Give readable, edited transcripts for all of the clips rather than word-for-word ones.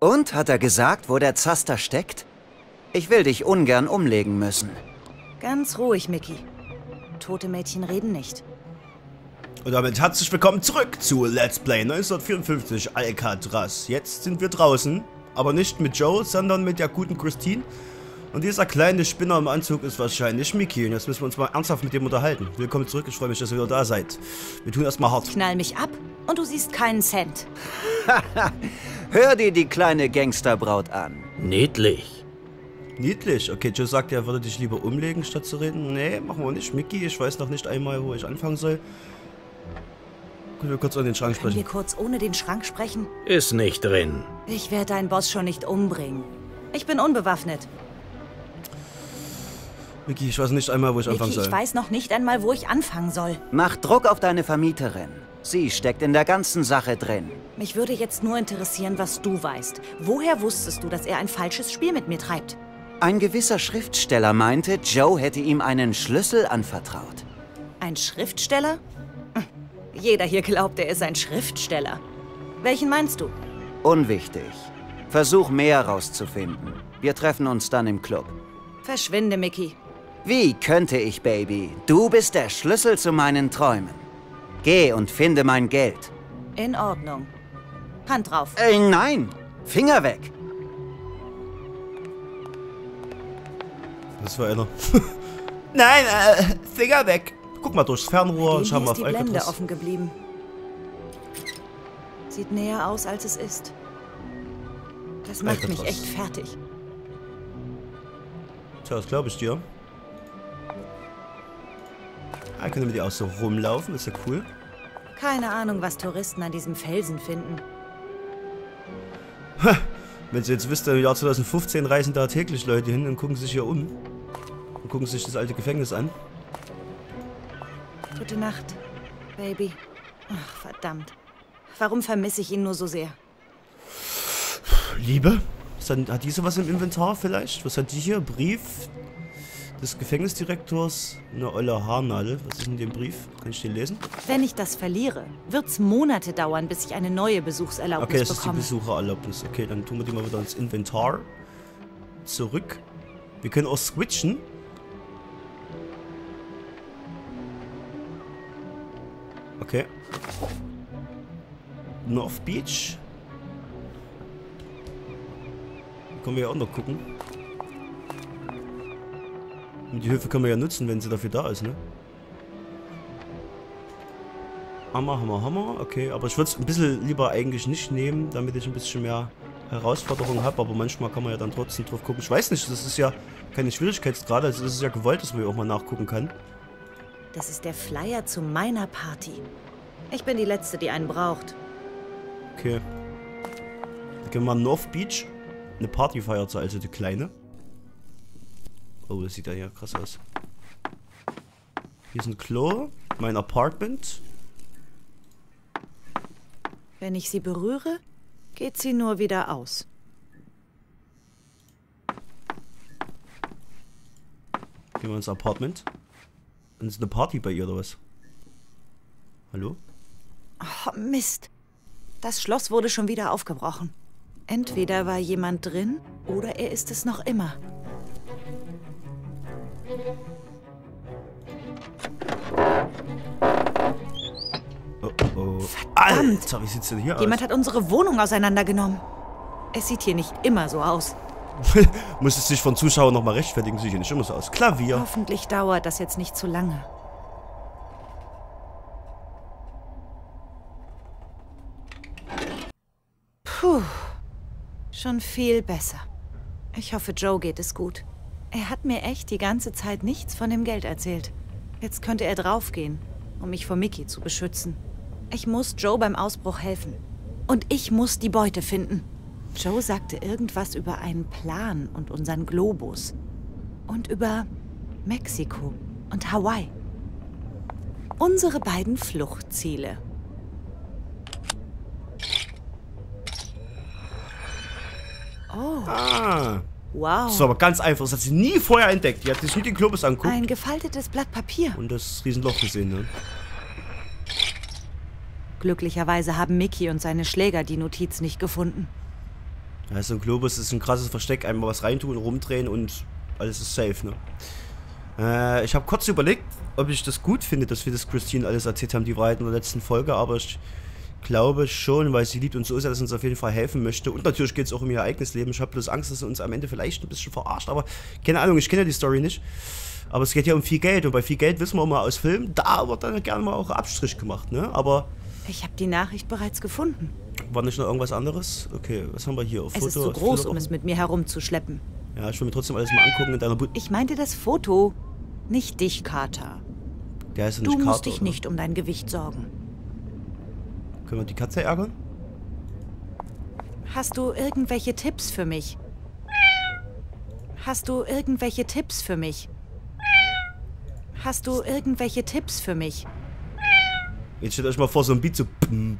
Und, hat er gesagt, wo der Zaster steckt? Ich will dich ungern umlegen müssen. Ganz ruhig, Mickey. Tote Mädchen reden nicht. Und damit herzlich willkommen zurück zu Let's Play 1954 Alcatraz. Jetzt sind wir draußen, aber nicht mit Joe, sondern mit der guten Christine. Und dieser kleine Spinner im Anzug ist wahrscheinlich Mickey. Und jetzt müssen wir uns mal ernsthaft mit dem unterhalten. Willkommen zurück, ich freue mich, dass ihr wieder da seid. Wir tun erstmal hart. Knall mich ab und du siehst keinen Cent. Hör dir die kleine Gangsterbraut an. Niedlich. Niedlich. Okay, Joe sagt, er würde dich lieber umlegen, statt zu reden. Nee, machen wir nicht. Mickey, ich weiß noch nicht einmal, wo ich anfangen soll. Können wir kurz an den Schrank Können sprechen? wir kurz ohne den Schrank sprechen? Ist nicht drin. Ich werde deinen Boss schon nicht umbringen. Ich bin unbewaffnet. Mickey, ich weiß nicht einmal, wo ich anfangen Mickey, soll. ich weiß noch nicht einmal, wo ich anfangen soll. Mach Druck auf deine Vermieterin. Sie steckt in der ganzen Sache drin. Mich würde jetzt nur interessieren, was du weißt. Woher wusstest du, dass er ein falsches Spiel mit mir treibt? Ein gewisser Schriftsteller meinte, Joe hätte ihm einen Schlüssel anvertraut. Ein Schriftsteller? Jeder hier glaubt, er ist ein Schriftsteller. Welchen meinst du? Unwichtig. Versuch mehr rauszufinden. Wir treffen uns dann im Club. Verschwinde, Mickey. Wie könnte ich, Baby? Du bist der Schlüssel zu meinen Träumen. Geh und finde mein Geld. In Ordnung. Hand drauf. Nein! Finger weg! Das war einer. Nein, Finger weg! Guck mal durchs Fernrohr, schau Hier mal ist auf die Blende Alcatraz. offen geblieben. Sieht näher aus, als es ist. Das macht mich Alcatraz. echt fertig. Tja, das glaube ich dir. Ah, können wir die auch so rumlaufen, ist ja cool. Keine Ahnung, was Touristen an diesem Felsen finden. Wenn Sie jetzt wisst, im Jahr 2015 reisen da täglich Leute hin und gucken sich hier um. Und gucken sich das alte Gefängnis an. Gute Nacht, Baby. Ach, verdammt. Warum vermisse ich ihn nur so sehr? Liebe? Hat diese was im Inventar vielleicht? Was hat die hier? Brief des Gefängnisdirektors? Eine olle Haarnadel. Was ist in dem Brief? Kann ich den lesen? Wenn ich das verliere, wird's Monate dauern, bis ich eine neue Besuchserlaubnis Okay, das ist die bekomme. Besuchererlaubnis. Okay, dann tun wir die mal wieder ins Inventar. Zurück. Wir können auch switchen. Okay. North Beach. Können wir ja auch noch gucken. Und die Hilfe können wir ja nutzen, wenn sie dafür da ist, ne? Hammer, Hammer, Hammer. Okay, aber ich würde es ein bisschen lieber eigentlich nicht nehmen, damit ich ein bisschen mehr Herausforderungen habe. Aber manchmal kann man ja dann trotzdem drauf gucken. Ich weiß nicht, das ist ja keine Schwierigkeitsgrade. Also es ist ja gewollt, dass man ja auch mal nachgucken kann. Das ist der Flyer zu meiner Party. Ich bin die Letzte, die einen braucht. Okay. Dann gehen wir mal North Beach. Eine Party feiert also die Kleine. Oh, das sieht ja hier krass aus. Hier ist ein Klo. Mein Apartment. Wenn ich sie berühre, geht sie nur wieder aus. Gehen wir ins Apartment. Und ist eine Party bei ihr oder was? Hallo? Oh, Mist. Das Schloss wurde schon wieder aufgebrochen. Entweder war jemand drin, oder er ist es noch immer. Oh, oh. Alter, wie sieht's denn hier Jemand aus? hat unsere Wohnung auseinandergenommen. Es sieht hier nicht immer so aus. Muss es sich von Zuschauern nochmal rechtfertigen, sieht hier nicht immer so aus. Klavier. Hoffentlich dauert das jetzt nicht zu lange. Puh, schon viel besser. Ich hoffe, Joe geht es gut. Er hat mir echt die ganze Zeit nichts von dem Geld erzählt. Jetzt könnte er draufgehen, um mich vor Mickey zu beschützen. Ich muss Joe beim Ausbruch helfen. Und ich muss die Beute finden. Joe sagte irgendwas über einen Plan und unseren Globus. Und über Mexiko und Hawaii. Unsere beiden Fluchtziele. Oh, Ah. wow. Das war aber ganz einfach. Das hat sie nie vorher entdeckt. Die hat sich nie den Globus angeguckt. Ein gefaltetes Blatt Papier. Und das Riesenloch gesehen, ne? Glücklicherweise haben Mickey und seine Schläger die Notiz nicht gefunden. Ja, so ein Globus ist ein krasses Versteck. Einmal was reintun, rumdrehen und alles ist safe, ne? Ich habe kurz überlegt, ob ich das gut finde, dass wir das Christine alles erzählt haben, die Wahrheit in der letzten Folge, aber ich glaube schon, weil sie liebt uns so sehr, dass sie uns auf jeden Fall helfen möchte. Und natürlich geht es auch um ihr eigenes Leben. Ich habe bloß Angst, dass sie uns am Ende vielleicht ein bisschen verarscht, aber keine Ahnung, ich kenne ja die Story nicht. Aber es geht ja um viel Geld und bei viel Geld wissen wir immer aus Filmen, da wird dann gerne mal auch Abstrich gemacht, ne? Aber... Ich habe die Nachricht bereits gefunden. War nicht noch irgendwas anderes? Okay, was haben wir hier? Es ist zu groß, um es mit mir herumzuschleppen. Ja, ich will mir trotzdem alles mal angucken in deiner Ich meinte das Foto, nicht dich, Carter. Der heißt ja Du nicht Carter, musst dich oder? nicht um dein Gewicht sorgen. Können wir die Katze ärgern? Hast du irgendwelche Tipps für mich? Hast du irgendwelche Tipps für mich? Hast du irgendwelche Tipps für mich? Jetzt stellt euch mal vor, so ein Beat so...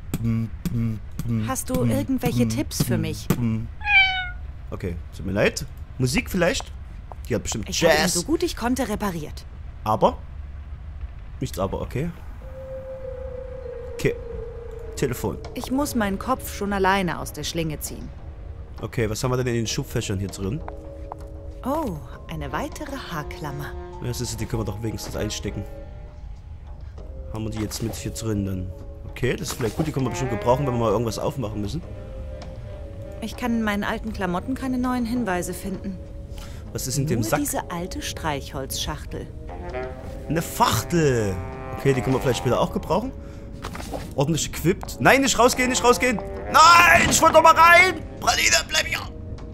Hast du irgendwelche Tipps für mich? Okay, tut mir leid. Musik vielleicht? Die hat bestimmt Ich habe ihn Jazz. so gut ich konnte repariert. Aber? Nichts aber, okay. Okay. Telefon. Ich muss meinen Kopf schon alleine aus der Schlinge ziehen. Okay, was haben wir denn in den Schubfächern hier drin? Oh, eine weitere Haarklammer. Ja, das ist, die können wir doch wenigstens einstecken. Haben wir die jetzt mit hier drin dann? Okay, das ist vielleicht gut, die können wir bestimmt gebrauchen, wenn wir mal irgendwas aufmachen müssen. Ich kann in meinen alten Klamotten keine neuen Hinweise finden. Was ist in dem Nur Sack? diese alte Streichholzschachtel. Eine Fachtel. Okay, die können wir vielleicht später auch gebrauchen. Ordentlich equipped. Nein, nicht rausgehen, nicht rausgehen. Nein, ich wollte doch mal rein. Praline, bleib hier.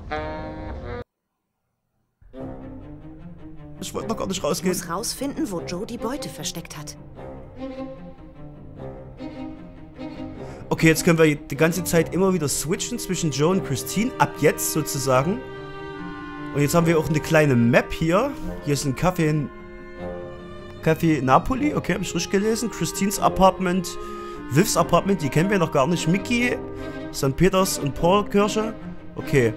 Ich wollte noch gar nicht Ich rausgehen. muss rausfinden, wo Joe die Beute versteckt hat. Okay, jetzt können wir die ganze Zeit immer wieder switchen zwischen Joe und Christine. Ab jetzt sozusagen. Und jetzt haben wir auch eine kleine Map hier. Hier ist ein Café Napoli. Okay, habe ich richtig gelesen. Christines Apartment. Vivs Apartment, die kennen wir noch gar nicht. Mickey, St. Peters und Paul Kirche. Okay.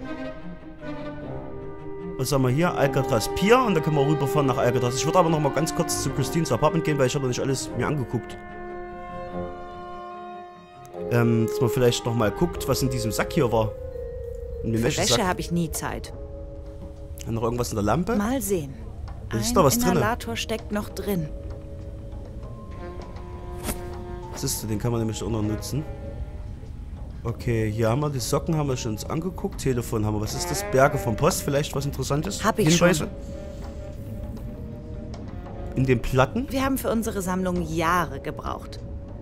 Was haben wir hier? Alcatraz Pier. Und da können wir rüberfahren nach Alcatraz. Ich würde aber noch mal ganz kurz zu Christines Apartment gehen, weil ich habe noch nicht alles mir angeguckt. Dass man vielleicht noch mal guckt, was in diesem Sack hier war. In dem Für Wäsche Wäschesack. habe ich nie Zeit. Noch irgendwas in der Lampe? Mal sehen. Ist da was drin? Inhalator steckt noch drin. Was ist, den kann man nämlich auch noch nutzen. Okay, hier haben wir die Socken, haben wir schon uns angeguckt. Telefon haben wir. Was ist das? Berge vom Post, vielleicht was Interessantes? Hab ich Hinweise? schon. In den Platten? Wir haben für unsere Sammlung Jahre gebraucht.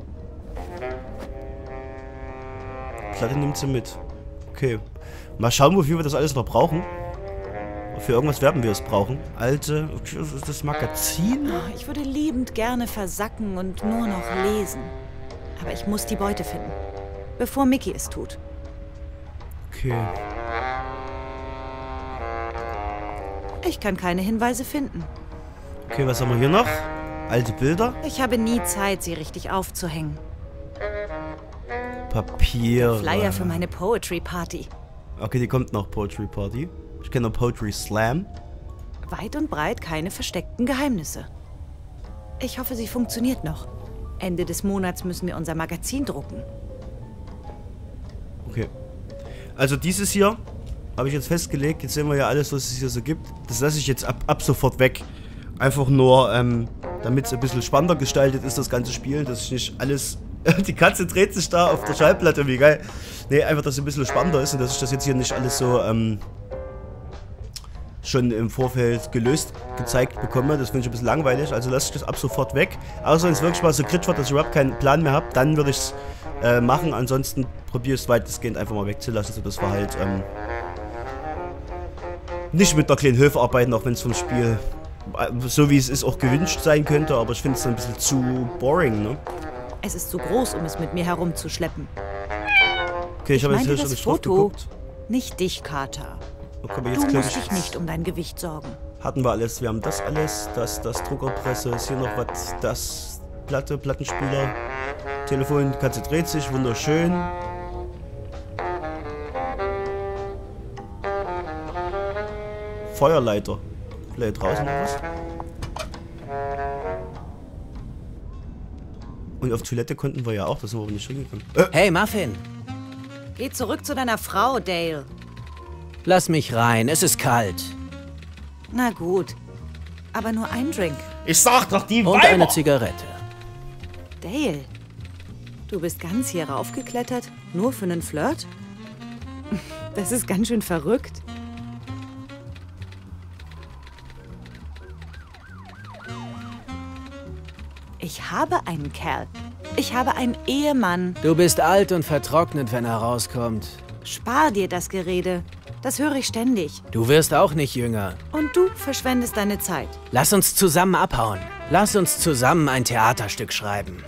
Platte nimmt sie mit. Okay. Mal schauen, wofür wir das alles noch brauchen. Für irgendwas werden wir es brauchen. Alte, okay, was ist das Magazin? Oh, ich würde liebend gerne versacken und nur noch lesen. Aber ich muss die Beute finden, bevor Mickey es tut. Okay. Ich kann keine Hinweise finden. Okay, was haben wir hier noch? Alte Bilder? Ich habe nie Zeit, sie richtig aufzuhängen. Papier. Flyer für meine Poetry Party. Okay, die kommt noch, Poetry Party. Ich kenne noch Poetry Slam. Weit und breit keine versteckten Geheimnisse. Ich hoffe, sie funktioniert noch. Ende des Monats müssen wir unser Magazin drucken. Okay. Also dieses hier habe ich jetzt festgelegt. Jetzt sehen wir ja alles, was es hier so gibt. Das lasse ich jetzt ab sofort weg. Einfach nur, damit es ein bisschen spannender gestaltet ist, das ganze Spiel. Dass ich nicht alles... Die Katze dreht sich da auf der Schallplatte, wie geil. Nee, einfach, dass es ein bisschen spannender ist und dass ich das jetzt hier nicht alles so, schon im Vorfeld gelöst gezeigt bekomme. Das finde ich ein bisschen langweilig, also lasse ich das ab sofort weg. Außer wenn es wirklich mal so kritisch wird, dass ich überhaupt keinen Plan mehr habe, dann würde ich es machen. Ansonsten probiere ich es weitestgehend einfach mal wegzulassen, sodass wir halt nicht mit einer kleinen Hilfe arbeiten, auch wenn es vom Spiel, so wie es ist, auch gewünscht sein könnte. Aber ich finde es ein bisschen zu boring, ne? Es ist zu groß, um es mit mir herumzuschleppen. Okay, ich habe jetzt meinte hier schon das nicht drauf Foto, geguckt. nicht dich, Carter. Okay, aber Du jetzt musst dich nicht um dein Gewicht sorgen. hatten wir alles. Wir haben das alles, das Druckerpresse, ist hier noch was, das Plattenspieler, Telefon, die Katze dreht sich, wunderschön. Feuerleiter. Vielleicht draußen noch was. Und auf Toilette konnten wir ja auch, da sind wir aber nicht hingekommen. Hey, Muffin. Geh zurück zu deiner Frau, Dale. Lass mich rein, es ist kalt. Na gut. Aber nur ein Drink. Ich sag doch, die Und Weiber! eine Zigarette. Dale, du bist ganz hier raufgeklettert? Nur für einen Flirt? Das ist ganz schön verrückt. Ich habe einen Kerl. Ich habe einen Ehemann. Du bist alt und vertrocknet, wenn er rauskommt. Spar dir das Gerede. Das höre ich ständig. Du wirst auch nicht jünger. Und du verschwendest deine Zeit. Lass uns zusammen abhauen. Lass uns zusammen ein Theaterstück schreiben.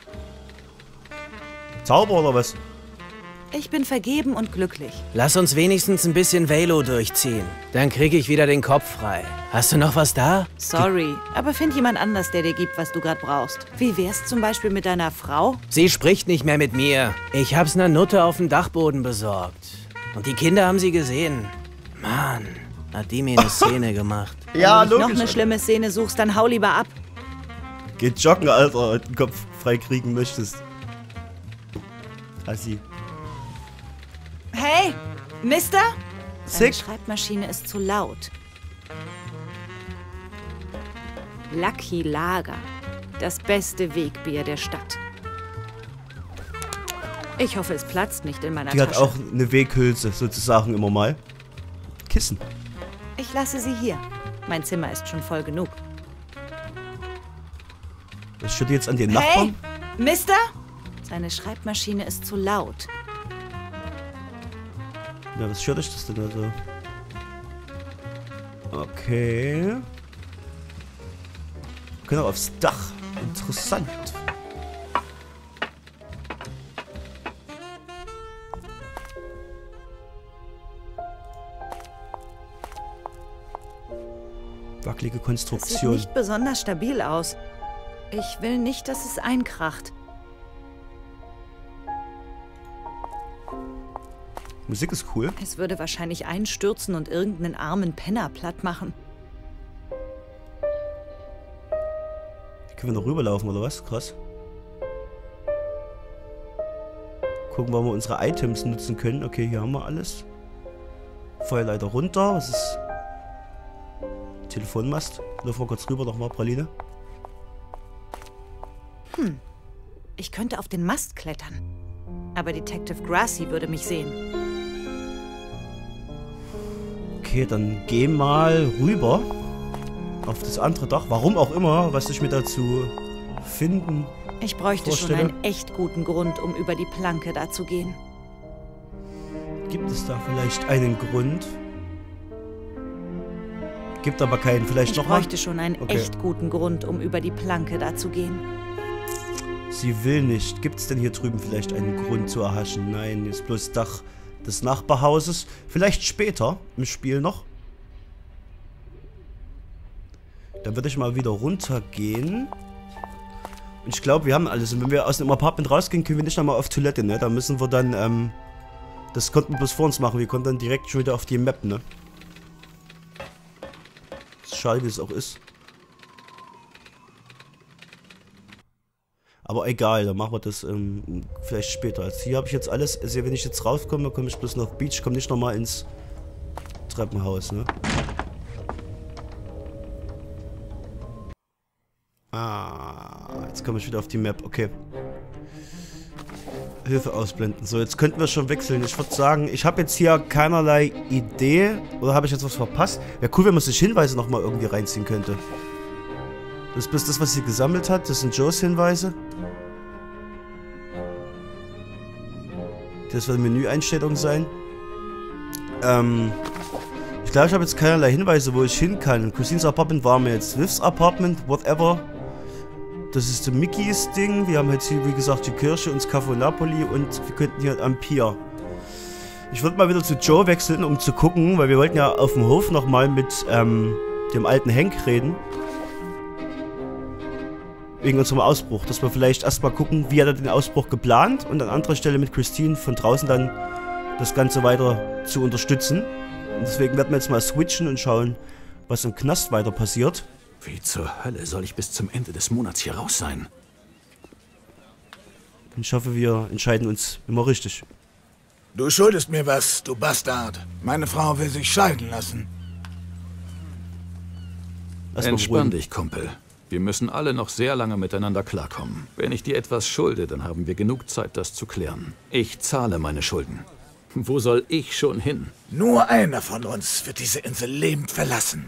Zauber oder was? Ich bin vergeben und glücklich. Lass uns wenigstens ein bisschen Velo durchziehen. Dann kriege ich wieder den Kopf frei. Hast du noch was da? Sorry, aber find jemand anders, der dir gibt, was du gerade brauchst. Wie wär's zum Beispiel mit deiner Frau? Sie spricht nicht mehr mit mir. Ich hab's ner Nutte auf dem Dachboden besorgt. Und die Kinder haben sie gesehen. Mann, hat die mir eine Szene gemacht. Ja, Wenn du logisch. noch eine schlimme Szene suchst, dann hau lieber ab. Geh joggen, Alter, und den Kopf frei kriegen möchtest. Assi. Hey, Mister? Deine Sick. Schreibmaschine ist zu laut. Lucky Lager. Das beste Wegbier der Stadt. Ich hoffe, es platzt nicht in meiner Die Tasche. hat auch eine Weghülse, sozusagen, immer mal. Kissen. Ich lasse sie hier. Mein Zimmer ist schon voll genug. Das steht jetzt an den Hey, Nachbarn. Mister? Seine Schreibmaschine ist zu laut. Ja, was stört euch das denn also? Okay. Wir können auch aufs Dach. Interessant. Wackelige Es sieht Konstruktion. nicht besonders stabil aus. Ich will nicht, dass es einkracht. Musik ist cool. Es würde wahrscheinlich einstürzen und irgendeinen armen Penner platt machen. Können wir noch rüberlaufen oder was? Krass. Gucken, wo wir unsere Items nutzen können. Okay, hier haben wir alles. Feuerleiter runter. Was ist? Telefonmast. Laufen wir kurz rüber, nochmal Praline. Ich könnte auf den Mast klettern. Aber Detective Grassi würde mich sehen. Okay, dann geh mal rüber. Auf das andere Dach. Warum auch immer, was ich mir dazu finden. Ich bräuchte schon Vorstelle. einen echt guten Grund, um über die Planke da zu gehen. Gibt es da vielleicht einen Grund? Gibt aber keinen. Vielleicht Ich noch mal. bräuchte schon einen Okay. echt guten Grund, um über die Planke da zu gehen. Sie will nicht. Gibt es denn hier drüben vielleicht einen Grund zu erhaschen? Nein, ist bloß Dach des Nachbarhauses. Vielleicht später im Spiel noch. Dann würde ich mal wieder runtergehen. Und ich glaube, wir haben alles. Und wenn wir aus dem Apartment rausgehen, können wir nicht nochmal auf Toilette, ne? Da müssen wir dann, das konnten wir bloß vor uns machen. Wir konnten dann direkt schon wieder auf die Map, ne? Ist schade, wie es auch ist. Aber egal, dann machen wir das vielleicht später. Also hier habe ich jetzt alles. Also wenn ich jetzt rauskomme, komme ich bloß noch Beach, komme nicht nochmal ins Treppenhaus, ne? Ah, jetzt komme ich wieder auf die Map, okay. Hilfe ausblenden. So, jetzt könnten wir schon wechseln. Ich würde sagen, ich habe jetzt hier keinerlei Idee. Oder habe ich jetzt was verpasst? Wäre cool, wenn man sich Hinweise nochmal irgendwie reinziehen könnte. Das ist bloß das, was sie gesammelt hat. Das sind Joes Hinweise. Das wird Menüeinstellung sein. Ich glaube, ich habe jetzt keinerlei Hinweise, wo ich hin kann. Christines Apartment war mir jetzt Livs Apartment, whatever. Das ist der Mickeys Ding. Wir haben jetzt hier, wie gesagt, die Kirche und das Café Napoli und wir könnten hier am Pier. Ich würde mal wieder zu Joe wechseln, um zu gucken, weil wir wollten ja auf dem Hof nochmal mit dem alten Hank reden. Wegen unserem Ausbruch. Dass wir vielleicht erstmal gucken, wie hat er den Ausbruch geplant und an anderer Stelle mit Christine von draußen dann das Ganze weiter zu unterstützen. Und deswegen werden wir jetzt mal switchen und schauen, was im Knast weiter passiert. Wie zur Hölle soll ich bis zum Ende des Monats hier raus sein? Und ich hoffe, wir entscheiden uns immer richtig. Du schuldest mir was, du Bastard. Meine Frau will sich scheiden lassen. Entspann dich, Kumpel. Wir müssen alle noch sehr lange miteinander klarkommen. Wenn ich dir etwas schulde, dann haben wir genug Zeit, das zu klären. Ich zahle meine Schulden. Wo soll ich schon hin? Nur einer von uns wird diese Insel lebend verlassen.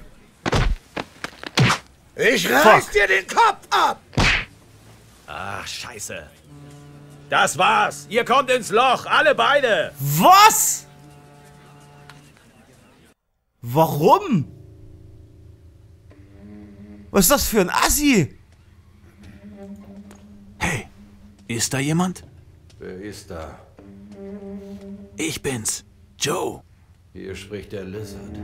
Ich reiß dir den Kopf ab! Ach, scheiße. Das war's. Ihr kommt ins Loch, alle beide. Was? Warum? Was ist das für ein Assi? Hey, ist da jemand? Wer ist da? Ich bin's, Joe. Hier spricht der Lizard.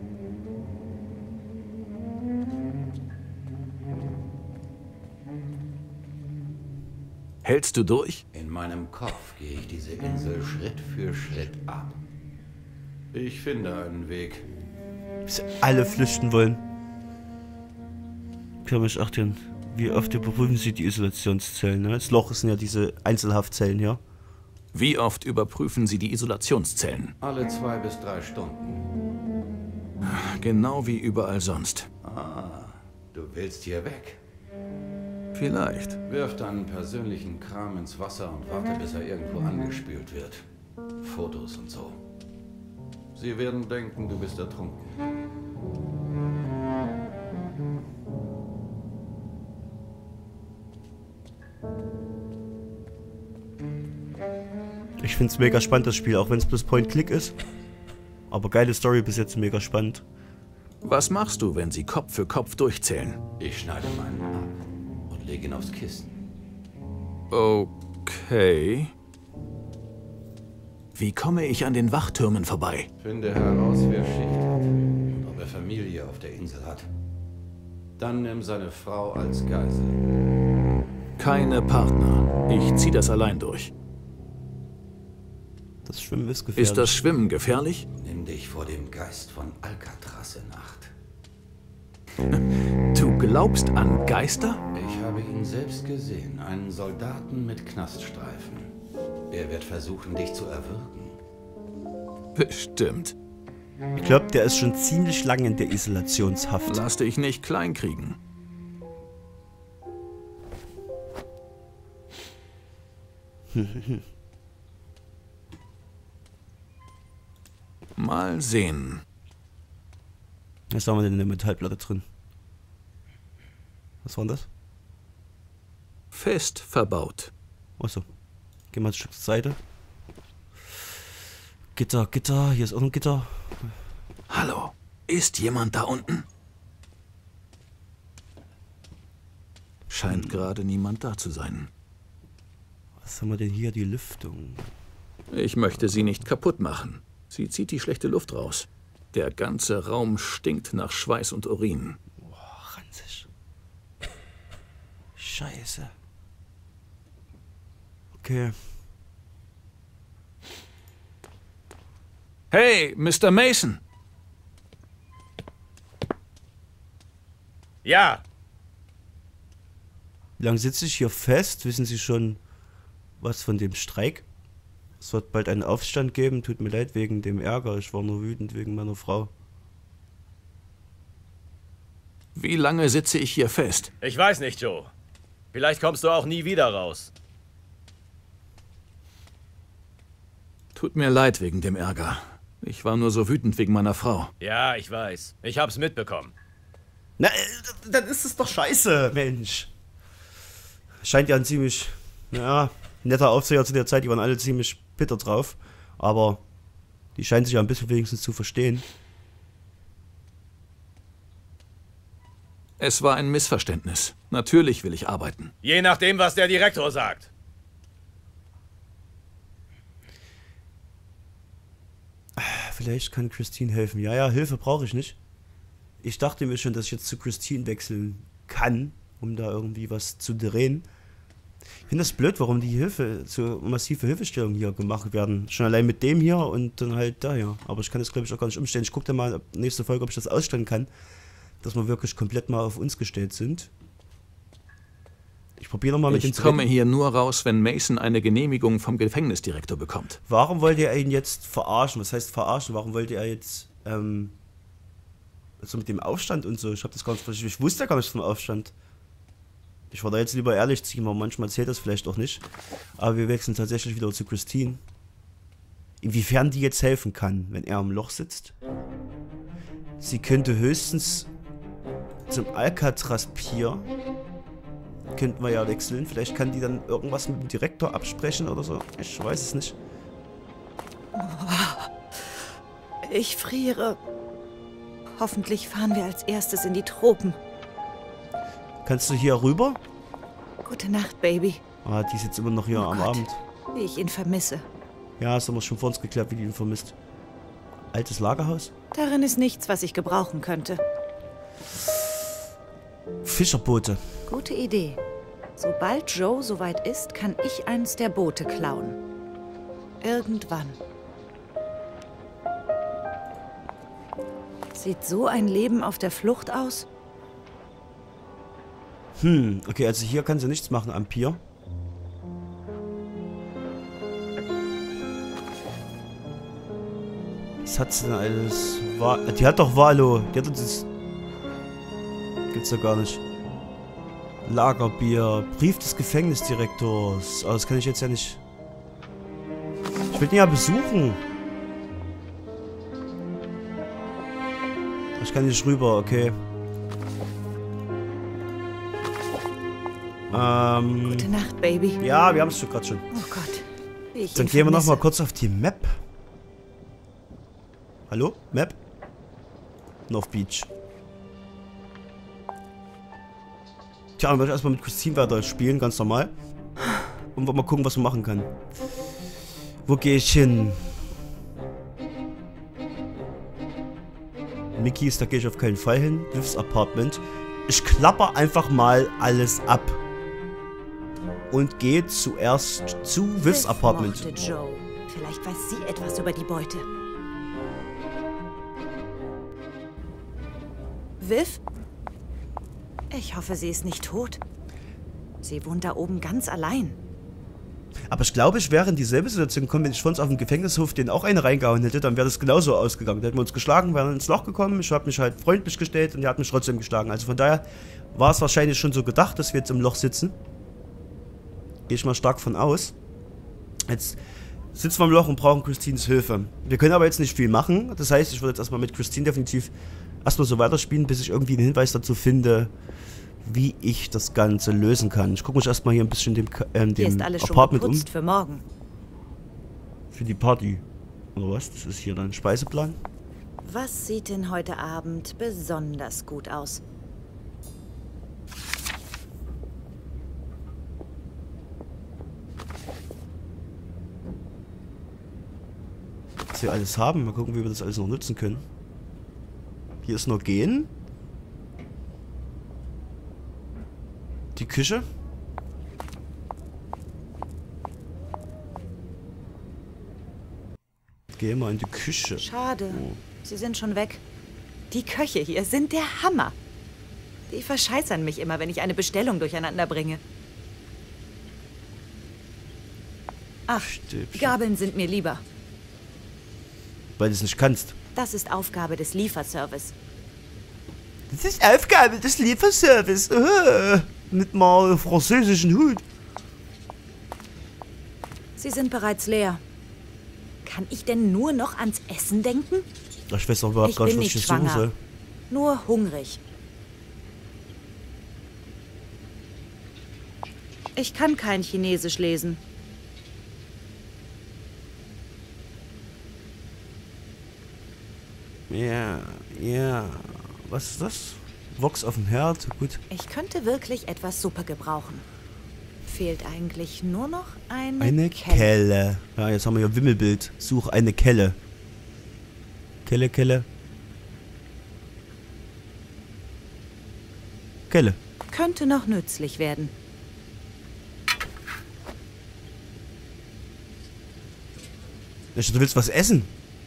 Hältst du durch? In meinem Kopf gehe ich diese Insel Schritt für Schritt ab. Ich finde einen Weg. Bis alle flüchten wollen. Ich kann mich achten, wie oft überprüfen sie die Isolationszellen, ne? Das Loch sind ja diese Einzelhaftzellen hier. Wie oft überprüfen Sie die Isolationszellen? Alle 2 bis 3 Stunden. Genau wie überall sonst. Ah, du willst hier weg. Vielleicht. Wirf deinen persönlichen Kram ins Wasser und warte, bis er irgendwo angespült wird. Fotos und so. Sie werden denken, du bist ertrunken. Ich finde es mega spannend, das Spiel, auch wenn es bloß Point-Click ist. Aber geile Story bis jetzt, mega spannend. Was machst du, wenn sie Kopf für Kopf durchzählen? Ich schneide meinen ab und lege ihn aufs Kissen. Okay. Wie komme ich an den Wachtürmen vorbei? Finde heraus, wer Schicht hat und ob er Familie auf der Insel hat. Dann nimm seine Frau als Geisel. Keine Partner. Ich zieh das allein durch. Das Schwimmen ist gefährlich. Ist das Schwimmen gefährlich? Nimm dich vor dem Geist von Alcatraz in Acht. Du glaubst an Geister? Ich habe ihn selbst gesehen, einen Soldaten mit Knaststreifen. Er wird versuchen, dich zu erwürgen. Bestimmt. Ich glaube, der ist schon ziemlich lange in der Isolationshaft. Lass dich nicht kleinkriegen. Mal sehen. Was haben wir denn in der Metallplatte drin? Was war denn das? Fest verbaut. Achso. Gehen wir ein Stück zur Seite. Gitter, Gitter. Hier ist auch ein Gitter. Hallo, ist jemand da unten? Scheint gerade niemand da zu sein. Was haben wir denn hier? Die Lüftung. Ich möchte sie nicht kaputt machen. Sie zieht die schlechte Luft raus. Der ganze Raum stinkt nach Schweiß und Urin. Boah, ranzig. Scheiße. Okay. Hey, Mr. Mason! Ja, Wie lange sitze ich hier fest? Wissen Sie schon was von dem Streik? Es wird bald einen Aufstand geben. Tut mir leid wegen dem Ärger. Ich war nur wütend wegen meiner Frau. Wie lange sitze ich hier fest? ich weiß nicht, Joe. Vielleicht kommst du auch nie wieder raus. Tut mir leid wegen dem Ärger. Ich war nur so wütend wegen meiner Frau. Ja, ich weiß. Ich hab's mitbekommen. Na, dann ist es doch scheiße, Mensch. Scheint ja ein ziemlich, ja, netter Aufseher zu der Zeit. Die waren alle ziemlich bitter drauf. Aber die scheinen sich ja ein bisschen wenigstens zu verstehen. Es war ein Missverständnis. Natürlich will ich arbeiten. Je nachdem, was der Direktor sagt. Vielleicht kann Christine helfen. Ja, Hilfe brauche ich nicht. Ich dachte mir schon, dass ich jetzt zu Christine wechseln kann, um da irgendwie was zu drehen. Ich finde das blöd, warum die so massive Hilfestellungen hier gemacht werden. Schon allein mit dem hier und dann halt da hier. Aber ich kann das, glaube ich, auch gar nicht umstellen. Ich gucke dann mal nächste Folge, ob ich das ausstellen kann, dass wir wirklich komplett mal auf uns gestellt sind. Ich probiere nochmal mit dem Ich komme hier nur raus, wenn Mason eine Genehmigung vom Gefängnisdirektor bekommt. Warum wollte er ihn jetzt verarschen? Was heißt verarschen? Warum wollte er jetzt, so mit dem Aufstand und so? Ich habe das gar nicht verstanden. Ich wusste ja gar nicht vom Aufstand. Ich wollte jetzt lieber ehrlich ziehen, weil manchmal zählt das vielleicht auch nicht. Aber wir wechseln tatsächlich wieder zu Christine. Inwiefern die jetzt helfen kann, wenn er im Loch sitzt? Sie könnte höchstens zum Alcatraz-Pier. Könnten wir ja wechseln. Vielleicht kann die dann irgendwas mit dem Direktor absprechen oder so. Ich weiß es nicht. Ich friere. Hoffentlich fahren wir als erstes in die Tropen. Kannst du hier rüber? Gute Nacht, Baby. Ah, die ist jetzt immer noch hier am Gott, Abend. wie ich ihn vermisse. Ja, das haben wir schon vor uns geklärt, wie die ihn vermisst. Altes Lagerhaus? Darin ist nichts, was ich gebrauchen könnte. Fischerboote. Gute Idee. Sobald Joe soweit ist, kann ich eins der Boote klauen. Irgendwann. Sieht so ein Leben auf der Flucht aus? Okay, also hier kann sie nichts machen am Pier. Was hat sie denn alles? Die hat doch Valo. Die hat uns... Gibt's ja gar nicht. Lagerbier. Brief des Gefängnisdirektors. Aber das kann ich jetzt ja nicht... Ich will ihn ja besuchen. Ich kann nicht rüber, okay. Gute Nacht, Baby. Ja, wir haben es gerade schon. Oh Gott. Wie ich Dann ihn gehen wir noch vermisse. mal kurz auf die Map. Hallo? Map? North Beach. Tja, dann werde ich erstmal mit Christine weiter spielen, ganz normal. Und mal gucken, was man machen kann. Wo gehe ich hin? Mickey's, da gehe ich auf keinen Fall hin. Viv's Apartment. Ich klapper einfach mal alles ab. Und gehe zuerst zu Viv's Apartment. Mochte Joe. Vielleicht weiß sie etwas über die Beute. Viv? Ich hoffe, sie ist nicht tot. Sie wohnt da oben ganz allein. Aber ich glaube, ich wäre in dieselbe Situation gekommen, wenn ich vor uns auf dem Gefängnishof den auch einen reingehauen hätte, dann wäre das genauso ausgegangen. Da hätten wir uns geschlagen, wären ins Loch gekommen, ich habe mich halt freundlich gestellt und er hat mich trotzdem geschlagen. Also von daher war es wahrscheinlich schon so gedacht, dass wir jetzt im Loch sitzen. Gehe ich mal stark von aus. Jetzt sitzen wir im Loch und brauchen Christines Hilfe. Wir können aber jetzt nicht viel machen. Das heißt, ich würde jetzt erstmal mit Christine definitiv erstmal so weiterspielen, bis ich irgendwie einen Hinweis dazu finde, wie ich das Ganze lösen kann. Ich gucke mich erstmal hier ein bisschen dem Hier ist alles schon Apartment geputzt für morgen. Für die Party. Oder was? Das ist hier dein Speiseplan? Was sieht denn heute Abend besonders gut aus? Was wir alles haben. Mal gucken, wie wir das alles noch nutzen können. Hier ist nur Gehen. Die Küche. Geh mal in die Küche. Schade. Oh. Sie sind schon weg. Die Köche hier sind der Hammer. Die verscheißern mich immer, wenn ich eine Bestellung durcheinander bringe. Ach, Stäbchen. Gabeln sind mir lieber. Weil du es nicht kannst. Das ist Aufgabe des Lieferservice. Das ist Aufgabe des Lieferservice. Mit mal französischen Hut. Sie sind bereits leer. Kann ich denn nur noch ans Essen denken? Ich weiß doch überhaupt Ich gar nicht, bin was ich nicht hier suchen schwanger. soll. Nur hungrig. Ich kann kein Chinesisch lesen. Ja. Was ist das? Vox auf dem Herd. Gut. Ich könnte wirklich etwas Suppe gebrauchen. Fehlt eigentlich nur noch Eine Kelle. Ja, jetzt haben wir hier Wimmelbild. Such eine Kelle. Kelle. Kelle. Könnte noch nützlich werden. Du willst was essen?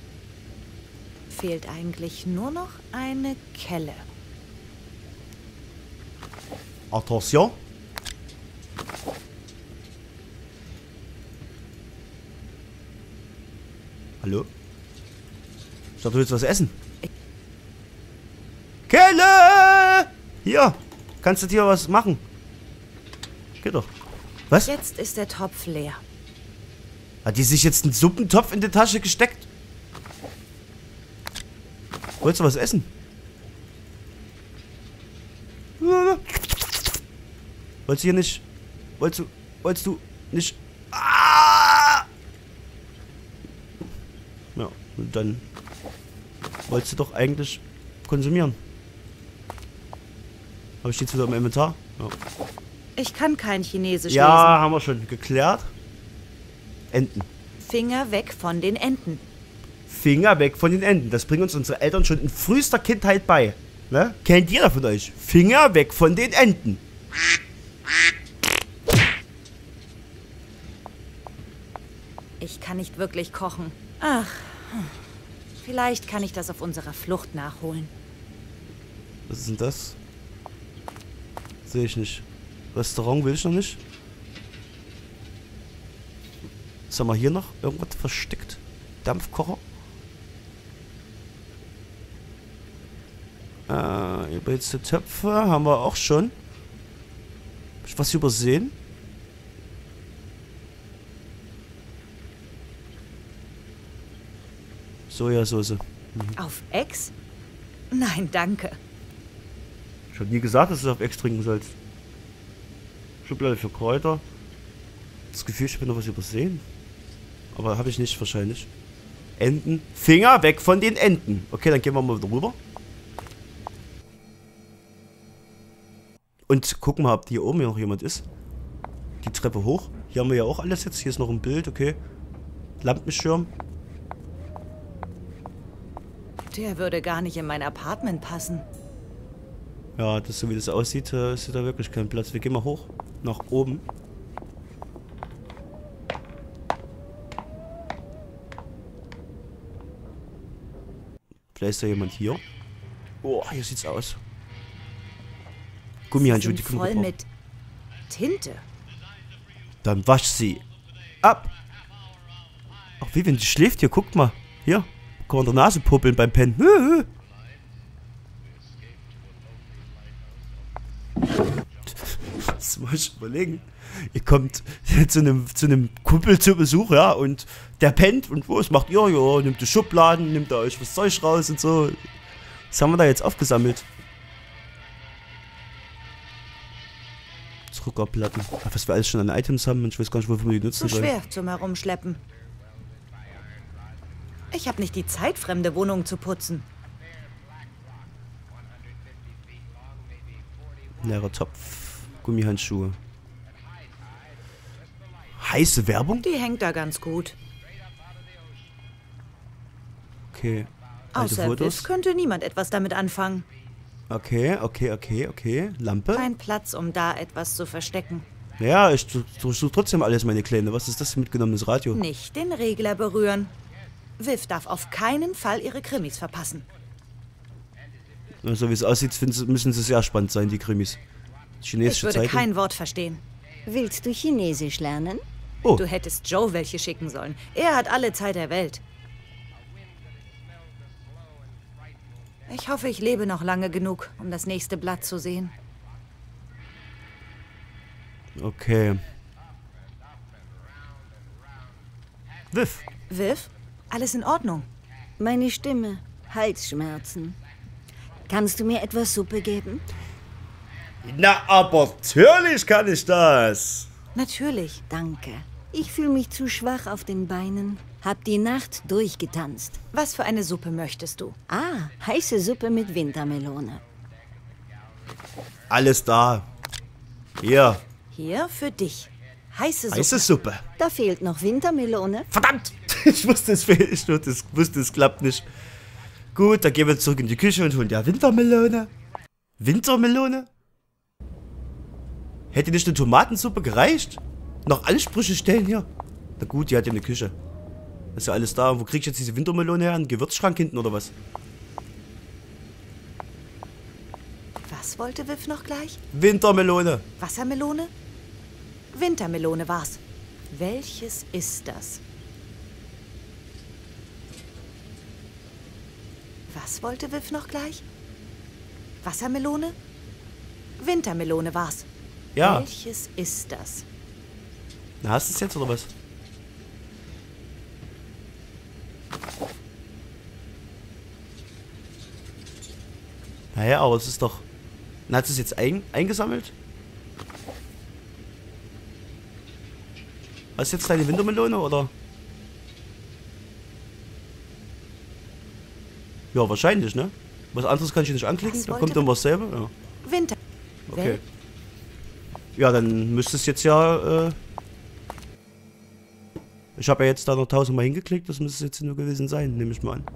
Fehlt eigentlich nur noch eine Kelle. Attention. Hallo? Ich dachte, du willst was essen. Kelle! Hier! Kannst du dir was machen? Geht doch. Was? Jetzt ist der Topf leer. Hat die sich jetzt einen Suppentopf in die Tasche gesteckt? Wolltest du was essen? Wolltest du hier nicht... Wolltest du nicht... Ah! Ja, und dann... Wolltest du doch eigentlich konsumieren. Aber steht's wieder im Inventar? Ja. Ich kann kein Chinesisch Ja, lesen. haben wir schon geklärt. Enten. Finger weg von den Enten. Finger weg von den Enten. Das bringen uns unsere Eltern schon in frühester Kindheit bei. Ne? Kennt jeder von euch? Finger weg von den Enten. Ich kann nicht wirklich kochen. Ach, vielleicht kann ich das auf unserer Flucht nachholen. Was ist denn das? Sehe ich nicht. Restaurant will ich noch nicht. Was haben wir hier noch? Irgendwas versteckt? Dampfkocher? Überhitzte Töpfe haben wir auch schon. Hab ich was übersehen? Sojasauce. Auf Ex? Nein, danke. Ich habe nie gesagt, dass du auf Ex trinken sollst. Schublade für Kräuter. Das Gefühl, ich habe noch was übersehen. Aber habe ich nicht wahrscheinlich. Enten. Finger weg von den Enten. Okay, dann gehen wir mal wieder rüber. Und gucken mal, ob hier oben noch jemand ist. Die Treppe hoch. Hier haben wir ja auch alles jetzt. Hier ist noch ein Bild, okay. Lampenschirm. Der würde gar nicht in mein Apartment passen. Ja, das, so wie das aussieht, ist da wirklich kein Platz. Wir gehen mal hoch. Nach oben. Vielleicht ist da jemand hier. Oh, hier sieht's aus. Gummihandschuhe, die können wir Voll brauchen. mit Tinte. Dann wasch sie ab. Ach, wie wenn die schläft hier. Guckt mal. Hier. Kann man der Nase puppeln beim Pennen. Das muss ich überlegen. Ihr kommt zu einem Kumpel zu Besuch, ja, und der pennt. Und was macht ihr? Ja, nimmt die Schubladen, nimmt da euch was Zeug raus und so. Was haben wir da jetzt aufgesammelt? Druckerplatten. Ach, was wir alles schon an Items haben. Ich weiß gar nicht, wofür wir die nutzen Zu sollen. schwer zum Herumschleppen. Ich habe nicht die Zeit, fremde Wohnungen zu putzen. Leerer Topf. Gummihandschuhe. Heiße Werbung? Die hängt da ganz gut. Okay. Alte Außer Fotos. Biff könnte niemand etwas damit anfangen. Okay. Lampe? Kein Platz, um da etwas zu verstecken. Ja, ich suche trotzdem alles, meine Kleine. Was ist das für mitgenommenes Radio? Nicht den Regler berühren. Viv darf auf keinen Fall ihre Krimis verpassen. So wie es aussieht, müssen sie sehr spannend sein, die Krimis. Ich Chinesische würde Zeitung. kein Wort verstehen. Willst du Chinesisch lernen? Oh, Du hättest Joe welche schicken sollen. Er hat alle Zeit der Welt. Ich hoffe, ich lebe noch lange genug, um das nächste Blatt zu sehen. okay. Viv. Viv, alles in Ordnung? Meine Stimme. Halsschmerzen. Kannst du mir etwas Suppe geben? Na, aber natürlich kann ich das. Natürlich. Danke. Ich fühle mich zu schwach auf den Beinen. Hab die Nacht durchgetanzt. Was für eine Suppe möchtest du? Ah, heiße Suppe mit Wintermelone. Alles da. Hier. Hier für dich. Heiße Suppe. Heiße Suppe. Da fehlt noch Wintermelone. Verdammt! Ich wusste, es klappt nicht. Gut, dann gehen wir zurück in die Küche und holen ja Wintermelone. Wintermelone? Hätte nicht eine Tomatensuppe gereicht? Noch Ansprüche stellen hier? Na gut, die hat ja eine Küche. Ist ja alles da. Und wo krieg ich jetzt diese Wintermelone her? Einen Gewürzschrank hinten oder was? Was wollte Viv noch gleich? Wintermelone. Wassermelone? Wintermelone war's. Welches ist das? Was wollte Viv noch gleich? Wassermelone? Wintermelone war's. Ja. Welches ist das? Na, hast du es jetzt oder was? Naja, aber es ist doch... Na, hat es jetzt eingesammelt? Was ist jetzt deine Wintermelone, oder? Ja, wahrscheinlich, ne? Was anderes kann ich nicht anklicken, da kommt dann was selber. Ja. Winter. Okay. Ja, dann müsste es jetzt ja, ich habe ja jetzt da noch 1000-mal hingeklickt, das müsste es jetzt nur gewesen sein, nehme ich mal an.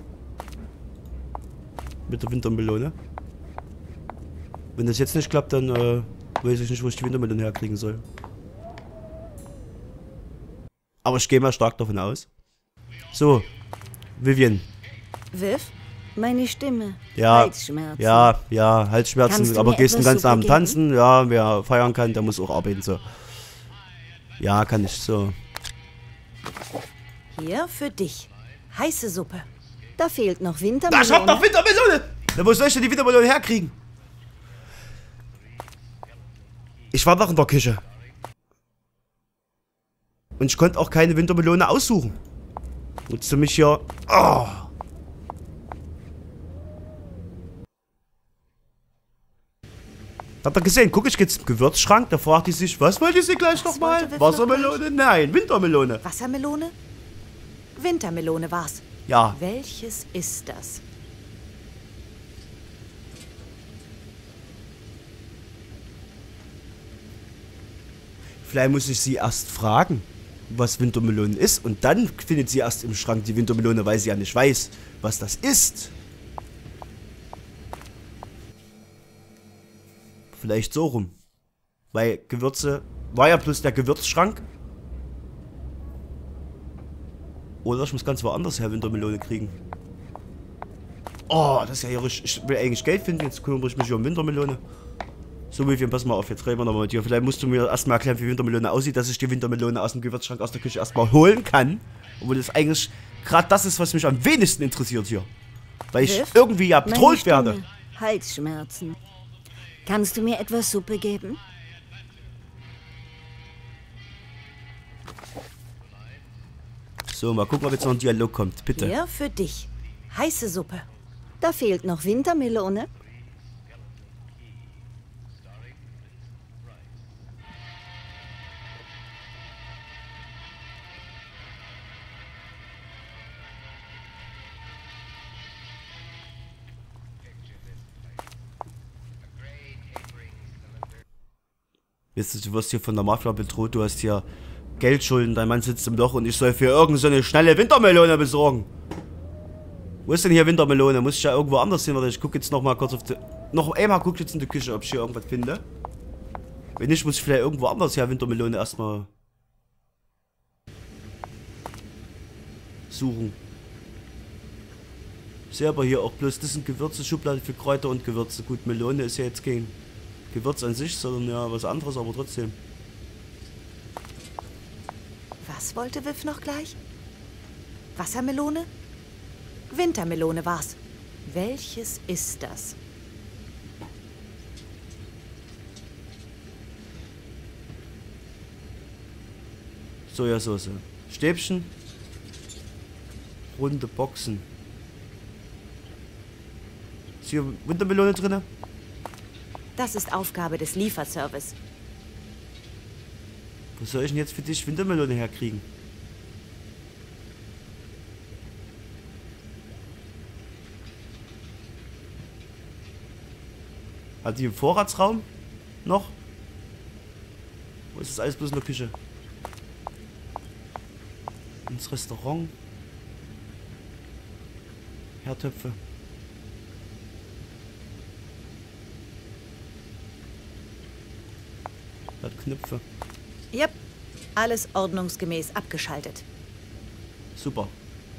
Mit der Wintermelone. Wenn das jetzt nicht klappt, dann weiß ich nicht, wo ich die Wintermelone herkriegen soll. Aber ich gehe mal stark davon aus. So, Vivian. Viv? Meine Stimme. Ja, Halsschmerzen. ja, Halsschmerzen, aber gehst den ganzen Abend tanzen, ja, wer feiern kann, der muss auch arbeiten, so. Ja, kann ich, so. Hier für dich. Heiße Suppe. Da fehlt noch Wintermelone. Ich hab noch Wintermelone! Na, wo soll ich denn die Wintermelone herkriegen? Ich war noch in der Küche. Und ich konnte auch keine Wintermelone aussuchen. Willst du mich hier... Oh. Habt ihr gesehen? Guck, ich gehe zum Gewürzschrank, da fragt die sich, was wollte sie gleich nochmal? Wassermelone? Nein, Wintermelone. Wassermelone? Wintermelone war's. Ja. Welches ist das? Vielleicht muss ich sie erst fragen, was Wintermelone ist. Und dann findet sie erst im Schrank die Wintermelone, weil sie ja nicht weiß, was das ist. Vielleicht so rum. Weil Gewürze... War ja bloß der Gewürzschrank. Oder ich muss ganz woanders her Wintermelone kriegen. Oh, das ist ja hier richtig... Ich will eigentlich Geld finden, jetzt kümmere ich mich um Wintermelone. So, Vivian, pass mal auf, jetzt reden wir nochmal mit dir. Vielleicht musst du mir erstmal erklären, wie Wintermelone aussieht, dass ich die Wintermelone aus dem Gewürzschrank, aus der Küche erstmal holen kann. Obwohl das eigentlich gerade das ist, was mich am wenigsten interessiert hier. Weil ich irgendwie ja bedroht werde. Halsschmerzen. Kannst du mir etwas Suppe geben? So, mal gucken, ob jetzt noch ein Dialog kommt, bitte. Hier für dich. Heiße Suppe. Da fehlt noch Wintermelone. Du wirst hier von der Mafia bedroht, du hast hier Geldschulden, dein Mann sitzt im Loch und ich soll für irgend so eine schnelle Wintermelone besorgen. Wo ist denn hier Wintermelone? Muss ich ja irgendwo anders hin, oder ich gucke jetzt noch mal kurz auf die... Noch einmal guck jetzt in die Küche, ob ich hier irgendwas finde. Wenn nicht, muss ich vielleicht irgendwo anders her Wintermelone erstmal suchen. Ich sehe aber hier auch bloß, das sind Gewürze, Schublade für Kräuter und Gewürze. Gut, Melone ist ja jetzt kein Gewürz an sich, sondern ja was anderes, aber trotzdem. Was wollte Viv noch gleich? Wassermelone? Wintermelone war's. Welches ist das? Sojasauce. Stäbchen. Runde Boxen. Ist hier Wintermelone drin? Das ist Aufgabe des Lieferservice. Wo soll ich denn jetzt für dich Wintermelone herkriegen? Hat die im Vorratsraum? Noch? Wo ist das alles bloß in der Küche? Ins Restaurant. Herdtöpfe. Knöpfe. Yep, alles ordnungsgemäß abgeschaltet. Super.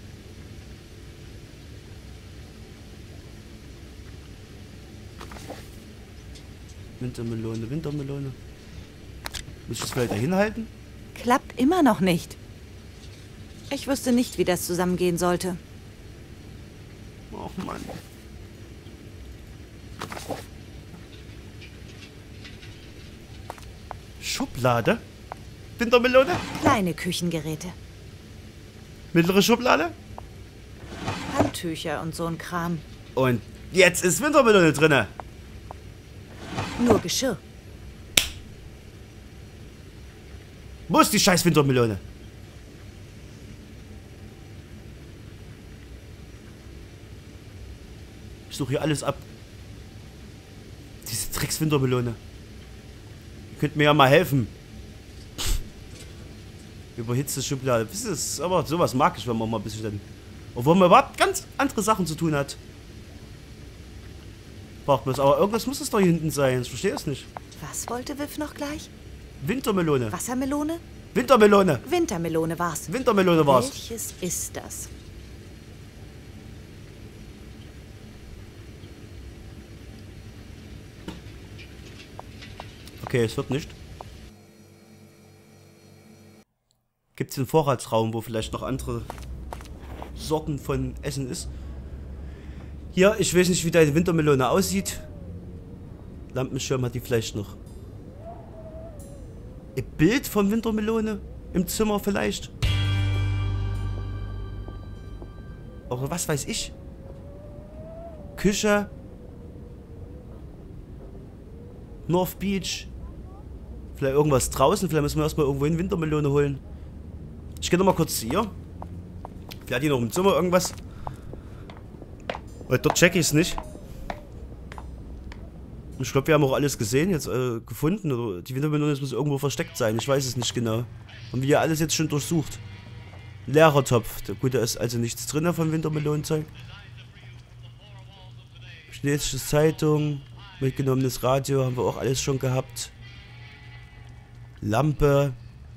Wintermelone, Wintermelone. Muss ich das vielleicht da hinhalten? Klappt immer noch nicht. Ich wüsste nicht, wie das zusammengehen sollte. Oh Mann. Schublade? Wintermelone? Kleine Küchengeräte. Mittlere Schublade? Handtücher und so ein Kram. Und jetzt ist Wintermelone drinne. Nur Geschirr. Wo ist die scheiß Wintermelone? Ich suche hier alles ab. Diese Dreckswintermelone. Ihr könnt mir ja mal helfen. Überhitzte Schublade. Das ist aber sowas mag ich, wenn man mal ein bisschen dann. Obwohl man überhaupt ganz andere Sachen zu tun hat. Braucht man es. Aber irgendwas muss es doch hier hinten sein. Ich verstehe es nicht. Was wollte Viv noch gleich? Wintermelone. Wassermelone? Wintermelone. Wintermelone war's. Wintermelone war's. Welches ist das? Okay, es wird nicht. Gibt es einen Vorratsraum, wo vielleicht noch andere Sorten von Essen ist? Hier, ich weiß nicht, wie deine Wintermelone aussieht. Lampenschirm hat die vielleicht noch. Ein Bild von Wintermelone im Zimmer vielleicht. Aber was weiß ich? Küche. North Beach. Vielleicht irgendwas draußen. Vielleicht müssen wir erstmal irgendwo eine Wintermelone holen. Ich gehe nochmal kurz hier. Vielleicht hat die noch im Zimmer irgendwas. Weil dort check ich es nicht. Ich glaube, wir haben auch alles gesehen, jetzt gefunden. Oder die Wintermelone muss irgendwo versteckt sein. Ich weiß es nicht genau. Haben wir ja alles jetzt schon durchsucht. Leerer Topf. Gut, da ist also nichts drin von Wintermelonenzeug. Chinesische Zeitung. Mitgenommenes Radio haben wir auch alles schon gehabt. Lampe.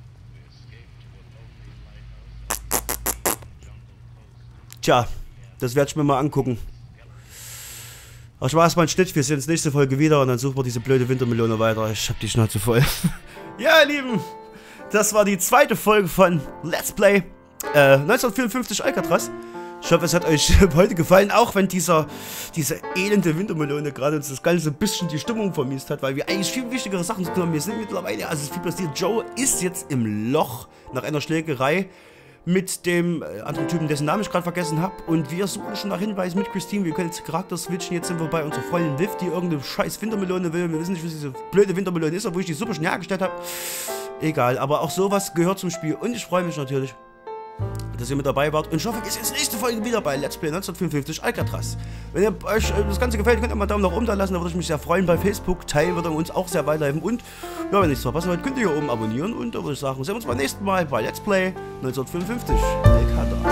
Tja, das werde ich mir mal angucken. Aber ich mache erstmal einen Schnitt, wir sehen uns nächste Folge wieder und dann suchen wir diese blöde Wintermelone weiter. Ich hab die Schnauze voll. Ja, ihr Lieben, das war die zweite Folge von Let's Play 1954 Alcatraz. Ich hoffe, es hat euch heute gefallen, auch wenn diese elende Wintermelone gerade uns das Ganze ein bisschen die Stimmung vermiest hat, weil wir eigentlich viel wichtigere Sachen zu tun haben. Wir sind mittlerweile, also es ist viel passiert. Joe ist jetzt im Loch nach einer Schlägerei mit dem anderen Typen, dessen Namen ich gerade vergessen habe. Und wir suchen schon nach Hinweisen mit Christine. Wir können jetzt Charakter switchen. Jetzt sind wir bei unserer Freundin Viv, die irgendeine scheiß Wintermelone will. Wir wissen nicht, was diese blöde Wintermelone ist, obwohl ich die super schon hergestellt habe. Egal, aber auch sowas gehört zum Spiel. Und ich freue mich natürlich, dass ihr mit dabei wart. Und ich hoffe, ihr seht nächste Folge wieder bei Let's Play 1954 Alcatraz. Wenn ihr euch das Ganze gefällt, könnt ihr mal einen Daumen nach oben da lassen. Da würde ich mich sehr freuen. Bei Facebook teilen würde uns auch sehr weiterhelfen. Und ja, wenn nichts verpassen wollt, könnt ihr hier oben abonnieren. Und da würde ich sagen, sehen wir uns beim nächsten Mal bei Let's Play 1955 Alcatraz.